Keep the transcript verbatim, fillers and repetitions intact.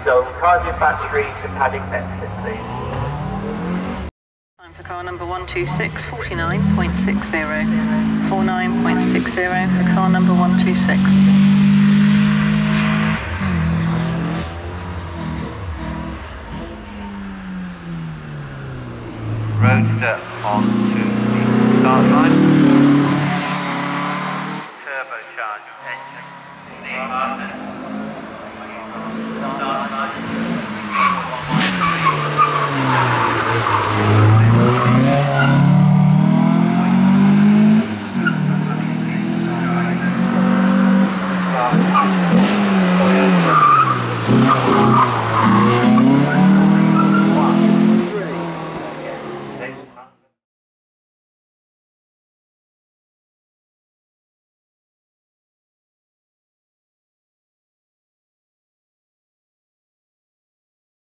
So, cars in battery to Paddock exit, please. Time for car number one two six, forty-nine point six zero. forty-nine point six zero for car number one two six. Roadster on to the start line. Turbocharged engine. Start line. Start line.